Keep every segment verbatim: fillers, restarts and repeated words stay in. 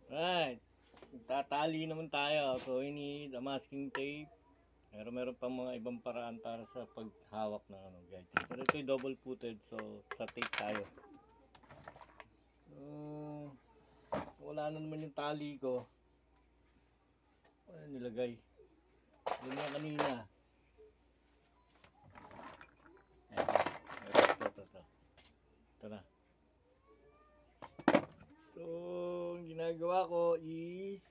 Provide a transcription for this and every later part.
Right. Tatali naman tayo. So, we need a masking tape. Pero meron pa mga ibang paraan para sa paghawak ng ano, guys. Pero ito yung double footed. So, sa tape tayo. So, wala na naman yung tali ko. Wala nilagay. Doon na kanina. Ito, ito, ito, ito. Ito na. So, ang ginagawa ko is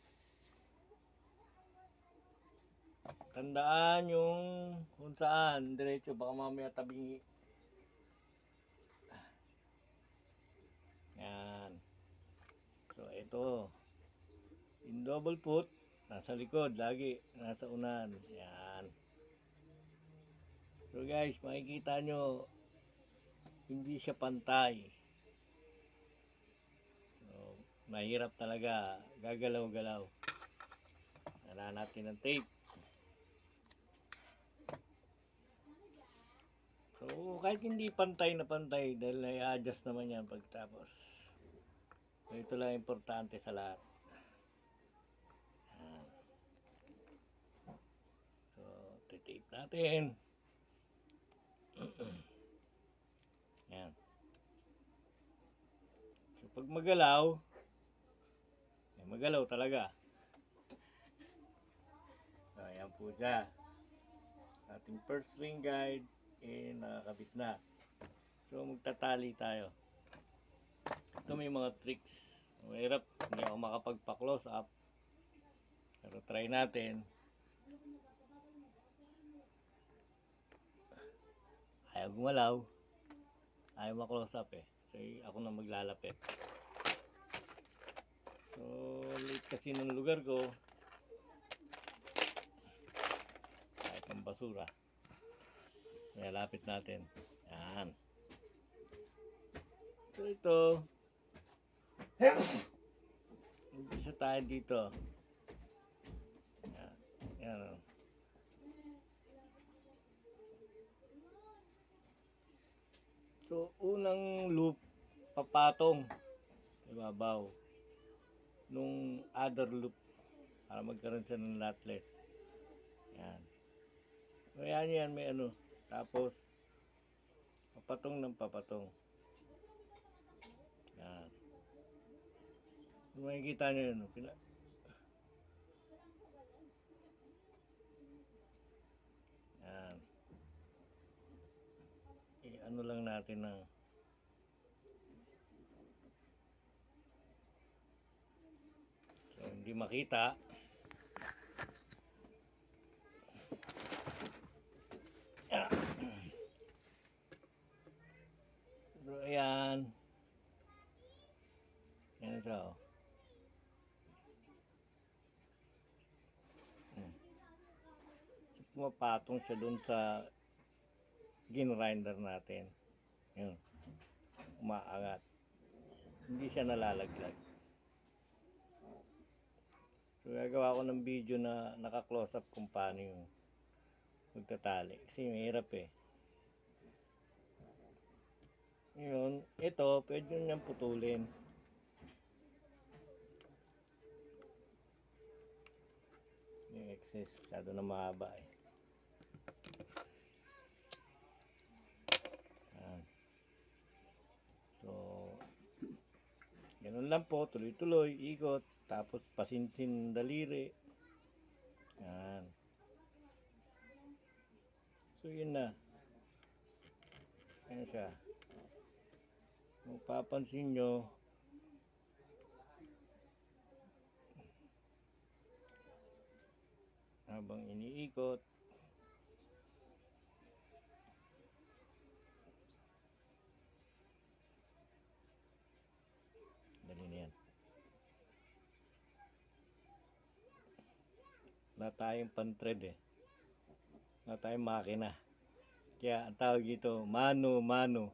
tandaan yung kung saan diretso, baka mamaya tabingi. Yan. So, ito. Yung double foot, nasa likod lagi, nasa unan. Yan. So guys, makikita nyo, hindi siya pantay. So, mahirap talaga. Gagalaw-galaw. Wala natin ng tape. So, kahit hindi pantay na pantay, dahil na-adjust naman yan pagtapos. So, ito lang importante sa lahat. Yan. So, titape natin. Yan. So, pag magalaw, eh, magalaw talaga. So, ayan po siya. Ating first ring guide, eh, nakakabit na. So, magtatali tayo. Ito may mga tricks. Mahirap, hindi ako makapagpa-close up. Pero try natin. Ayaw gumalaw. Ayaw ma-close up eh. So, ako na maglalapit. So, late kasi ng lugar ko. Kahit ang basura. Kaya lapit natin. Yan. So, ito. Umpisa tayo dito. Yan. Yan o. So, unang loop, papatong. Ibabaw. Nung other loop. Para magkaroon siya ng knotless. Yan. So, yan yan. May ano. Tapos, papatong ng papatong. Yan. Kung makikita nyo yun. Pila yan. I-ano lang natin ng so, hindi makita. Ah. So, ayan. Yan siya o. Hmm. So, pumapatong siya dun sa gin-grinder natin. Yun. Umaangat. Hindi siya nalalaglag. So, gagawa ko ng video na naka-close up kung paano yung magtatali. Kasi mahirap eh. Yun. Ito, pwede nyo niyang putulin. Yung excess, masyado na mahaba eh. Yan. So, ganun lang po, tuloy-tuloy, ikot, tapos pasinsin daliri. Yan. So, yun na. Yan siya. Kung papansin nyo, habang iniikot, dali na yan. Wala tayong pan-thread eh. Wala tayong makina. Kaya ang tawag dito, mano-mano.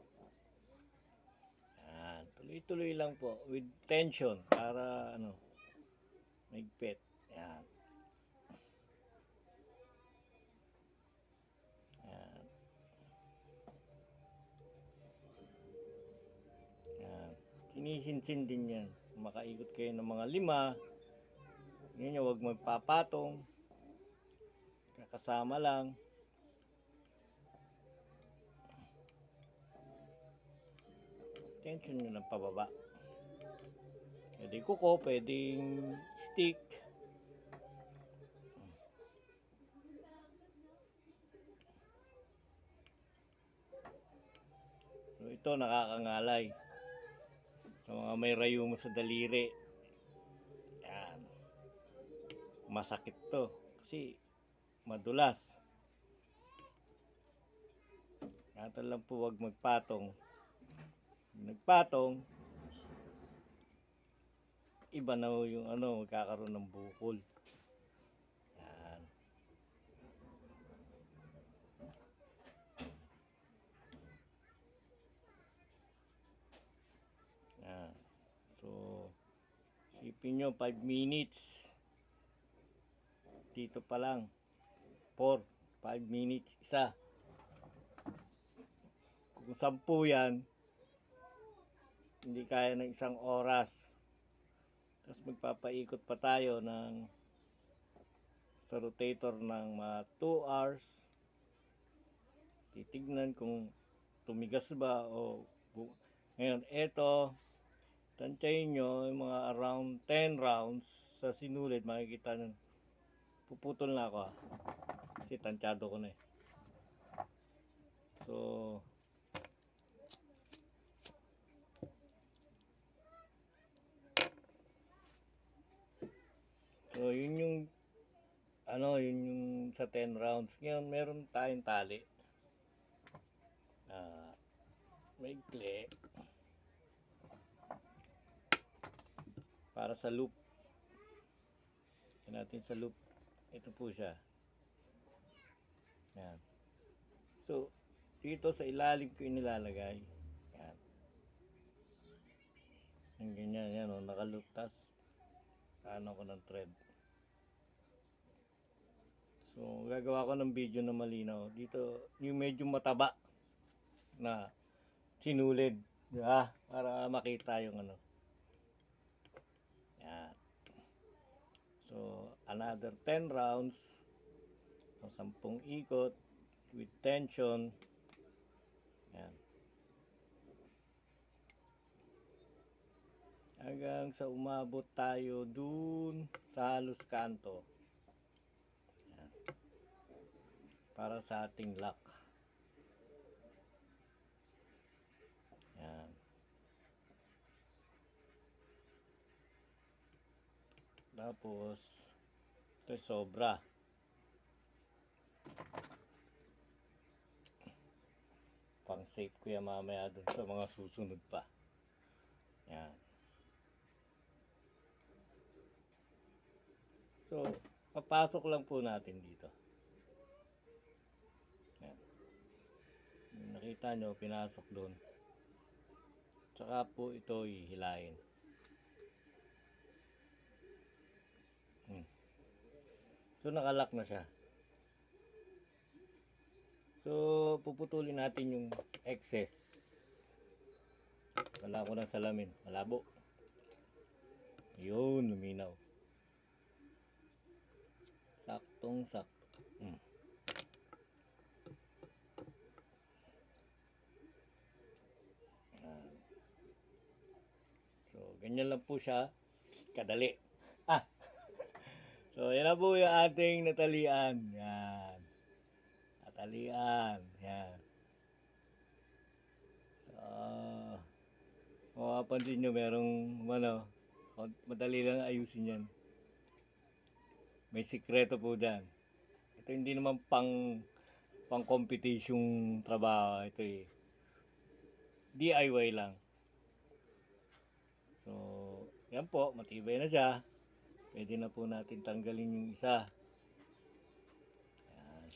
Yan. Tuloy-tuloy lang po. With tension. Para ano, maigpit. Yan. Yan. Yan. Sinisinsin din yan. makaikot kayo ng mga lima. Yun nyo, huwag magpapatong. Kakasama lang. Tension nyo ng pababa. Pwede kuko, pwedeng stick. So ito nakakangalay. Sa mga may rayumo sa daliri. Yan. Masakit to. Kasi madulas. Kaya lang po huwag magpatong. Nagpatong, iba na yung ano, magkakaroon ng bukol. Yan. Yan. So, sipin nyo, five minutes. Dito pa lang. four, five minutes, isa. Kung sampu yan, hindi kaya ng isang oras. Tapos magpapaikot pa tayo ng sa rotator ng mga two hours. Titignan kung tumigas ba o bu- ngayon, eto, tantyayin nyo yung mga around ten rounds sa sinulid, makikita nyo. Puputol na ako ha. Kasi tantyado ko na eh. So, So, yun yung ano, yun yung sa ten rounds. Ngayon, meron tayong tali. Ah, maikli. Para sa loop. Yan natin sa loop. Ito po siya. Yan. So, dito sa ilalim ko inilalagay. Yan. Yung ganyan, yan o, nakaloop. Tas, ano ko ng thread. So, gagawa ko ng video na malinaw. Dito, yung medyo mataba na sinulid. Diba? Para makita yung ano. Yan. So, another ten rounds. So, sampung ikot with tension. Yan. Hanggang sa umabot tayo dun sa halos kanto. Yan. Para sa ating lock. Yan. Tapos, ito sobra. Pang safe ko yan mamaya dun sa mga susunod pa. Yan. So, papasok lang po natin dito. Yan. Nakita nyo, pinasok doon. Tsaka po ito hihilahin. Hmm. So, nakalock na siya. So, puputulin natin yung excess. Wala ko ng salamin. Malabo. Yun, luminaw. Saktong sakto. Hmm. So, ganyan lang po siya. Kadali. Ah! So, yan na po yung ating natalian. Yan. Natalian. Yan. So, mapapansin nyo, merong, ano, madali lang ayusin yan. May sikreto po dyan. Ito hindi naman pang pang competition trabaho. Ito eh. D I Y lang. So, yan po. Matibay na siya. Pwede na po natin tanggalin yung isa. Yan.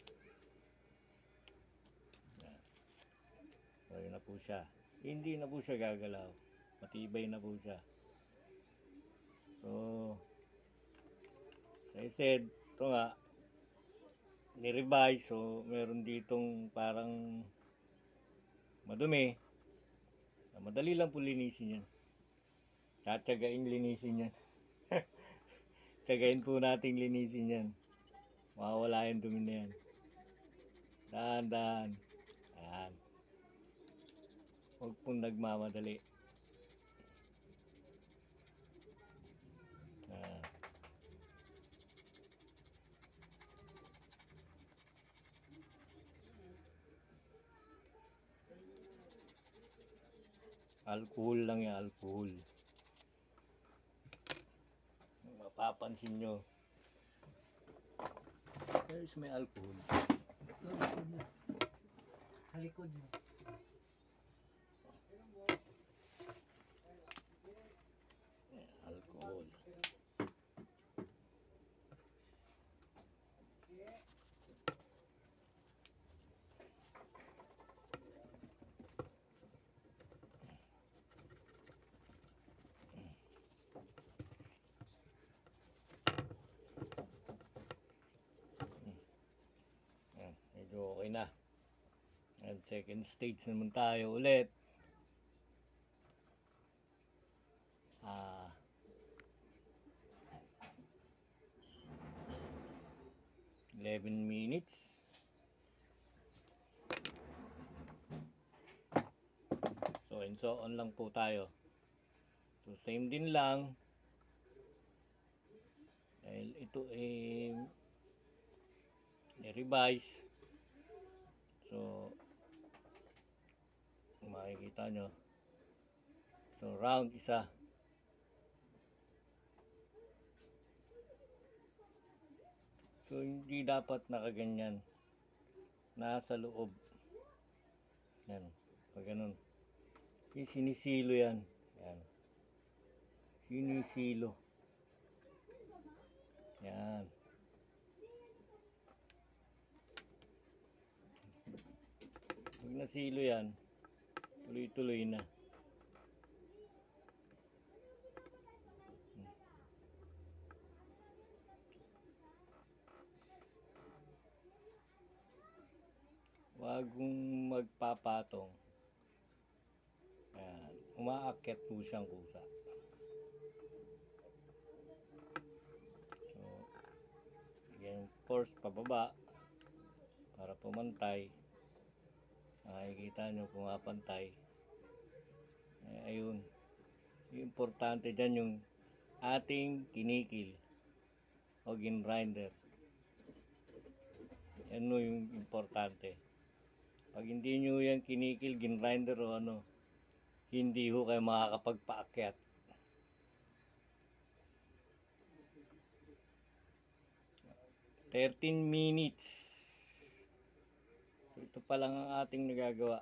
Yan. So, yun na po siya. Hindi na po siya gagalaw. Matibay na po siya. So, as I said, ito nga, ni-revise. So, meron ditong parang madumi. Madali lang po linisin yan. Tatsagain linisin yan. Tsagain po natin linisin yan. Mawawala yung dumi na yan. Dahan-dahan. Ayan. Huwag pong nagmamadali. Ayan. Alcohol lang yan, alcohol. Mapapansin nyo. There's may alcohol. Halikod mo. Alcohol. Ayan, medyo okay na. And second stage naman tayo ulit. Ah, eleven minutes. So, and so on lang po tayo. So, same din lang. Dahil ito ay i-revise. So, makikita nyo. So, round isa. So, hindi dapat nakaganyan. Nasa loob. Yan. Pag ganun. Sinisilo yan. Yan. Sinisilo. Yan. Pag nasilo yan, tuloy-tuloy na. Huwag mong magpapatong. Yan. Umaakyat po siyang kusa. So, yan, force pababa para pumantay. Makikita nyo pumapantay. Eh, ayun. Yung importante dyan yung ating kinikil o ginrinder. Yan no yung importante. Pag hindi nyo yan kinikil, ginrinder o ano, hindi ho kayo makakapagpaakyat. thirteen minutes. So, ito pa lang ang ating nagagawa.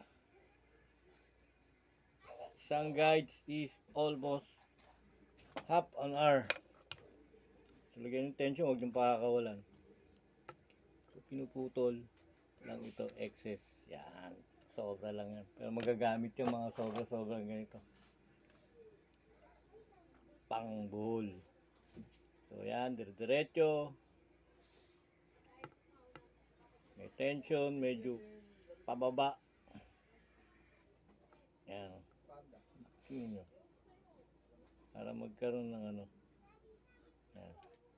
Isang guides is almost half an hour. So, lagyan yung tension, huwag yung pakakawalan. So, pinuputol lang ito, excess. Yan, sobra lang yan. Pero magagamit yung mga sobra-sobra ganito. Pangbuhol. So, yan, dire-diretso. May tension, medyo pababa. Yan. Yun yun. Para magkaroon ng ano. Yan.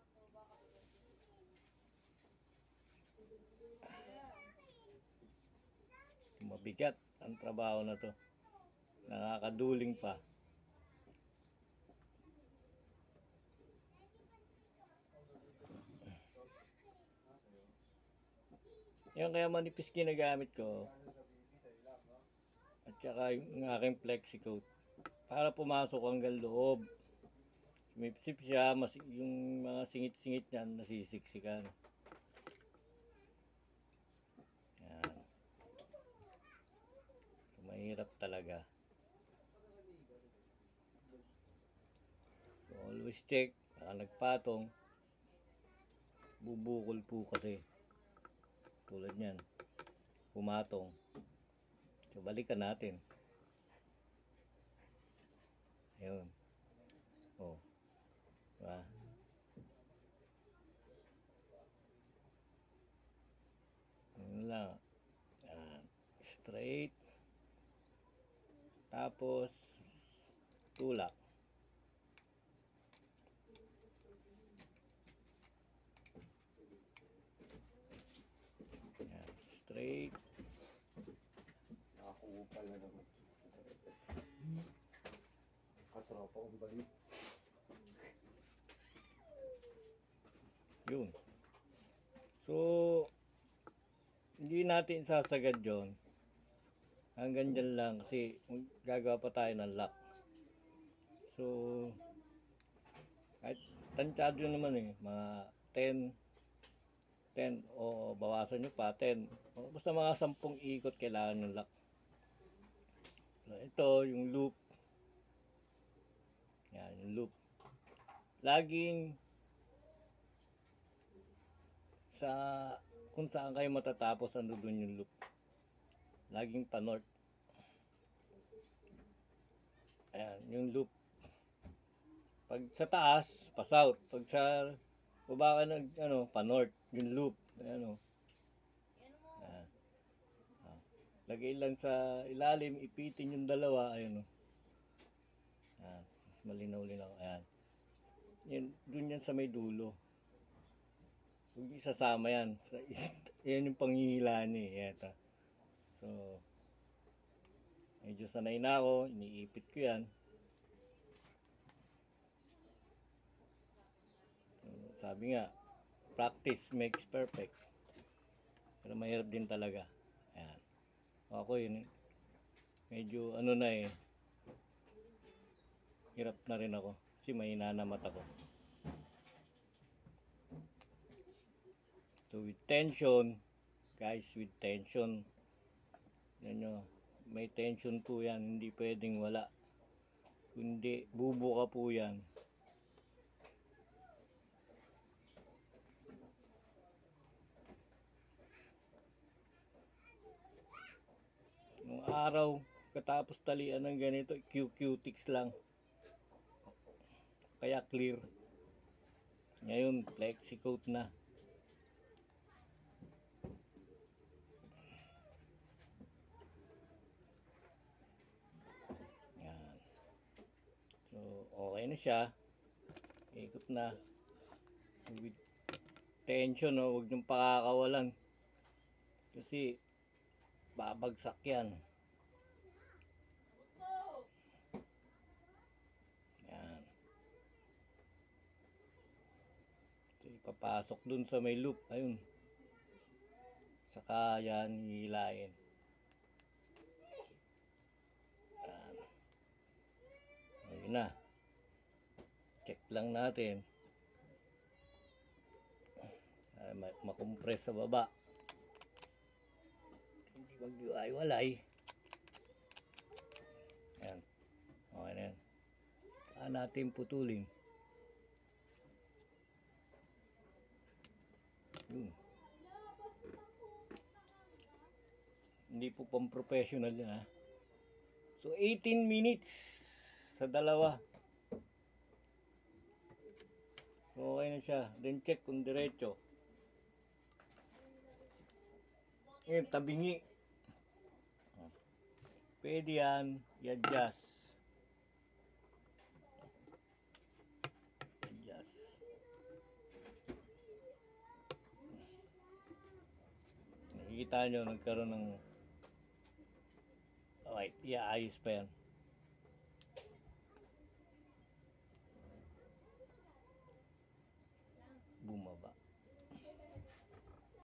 Mabigat ang trabaho na to. Nakakaduling pa. Yan kaya manipis ginagamit ko. At saka yung aking FlexiCoat. Para pumasok hanggang loob. Sumipsip siya, mas, yung mga singit-singit niyan nasisiksikan. Yan. So, mahirap talaga. So, always check. Baka nagpatong. Bubukol po kasi. Tulad niyan. Pumatong. So, balikan natin. Ayun. Oh. Diba? Ayun lang. Yan. Straight. Tapos, tulak. straight. Nakakupal na naman. Katropa kong balik. Yun. So, hindi natin sasagad yon. Hanggang dyan lang kasi gagawa pa tayo ng lock. So, kahit tansyado naman eh, mga ten, ten o bawasan nyo pa, ten. O, basta mga sampung ikot kailangan ng lock. So, ito yung loop. Yan, yung loop. Laging sa kung saan kayo matatapos, ando dun yung loop. Laging pa north. Ayan, yung loop. Pag sa taas, pa south. Pag sa baba ka nag, ano, pa north, yung loop. Ayan o. Ayan. Ah. Lagay lang sa ilalim, ipitin yung dalawa. Ayan o. Ayan. Mas malinaw-linaw. Ayan. Yan, dun yan sa may dulo. Huwag isasama yan. Sa, yan yung panghihila niya eh. Eto. So, medyo sanay na ako. Iniipit ko yan. So, sabi nga, practice makes perfect. Pero mahirap din talaga. Ayan. Ako yun. Medyo ano na eh. Hirap na rin ako. Kasi mahina na mata ko. So with tension, guys, with tension, yan nyo, may tension po yan, hindi pwedeng wala. Kundi bubuka po yan. Nung araw, katapos talian ng ganito, Q Q tics lang. Kaya clear. Ngayon, FlexiCoat na. Yan. So, okay na siya. Ikot na. With tension, no? Huwag niyong pakakawalan. Kasi, babagsak yan. Yan. So, ipapasok dun sa may loop. Ayun. Saka yan, hihilain. Yan. Ayun na. Check lang natin. Ay, makompress sa baba. Hindi mag-iwalay. Yan. Okay na yan. Saan natin putulin? Yun. Hindi po pang professional yan ha. So eighteen minutes sa dalawa. So okay na siya. Then check kung diretso. Ngayon, tabingi. Pwede yan. I-adjust. I-adjust. Nakikita nyo, nagkaroon ng... Okay, iaayos pa yan.